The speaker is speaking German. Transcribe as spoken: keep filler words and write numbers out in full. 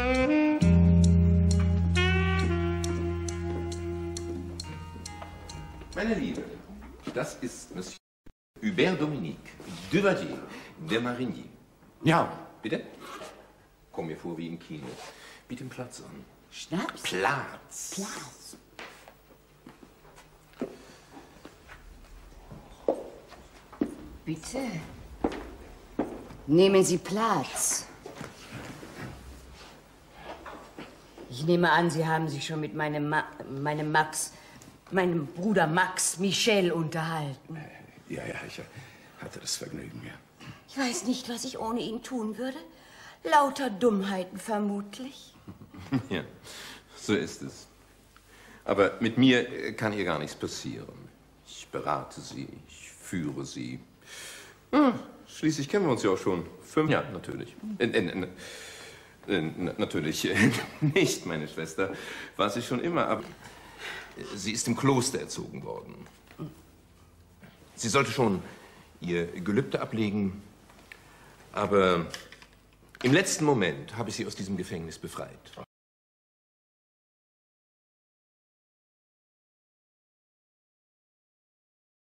Meine Liebe, das ist Monsieur Hubert Dominique Duvalier, der Marinier. Ja. Bitte? Komm mir vor wie im Kino. Biet ihm Platz an. Schnaps? Platz. Platz. Bitte. Nehmen Sie Platz. Ich nehme an, Sie haben sich schon mit meinem, Ma meinem Max, meinem Bruder Max Michel unterhalten. Ja, ja, ich hatte das Vergnügen, ja. Ich weiß nicht, was ich ohne ihn tun würde. Lauter Dummheiten vermutlich. Ja, so ist es. Aber mit mir kann ihr gar nichts passieren. Ich berate sie, ich führe sie. Hm, schließlich kennen wir uns ja auch schon. Fünf Jahre, natürlich. Äh, äh, äh, natürlich nicht, meine Schwester. War sie schon immer, aber sie ist im Kloster erzogen worden. Sie sollte schon ihr Gelübde ablegen, aber im letzten Moment habe ich sie aus diesem Gefängnis befreit.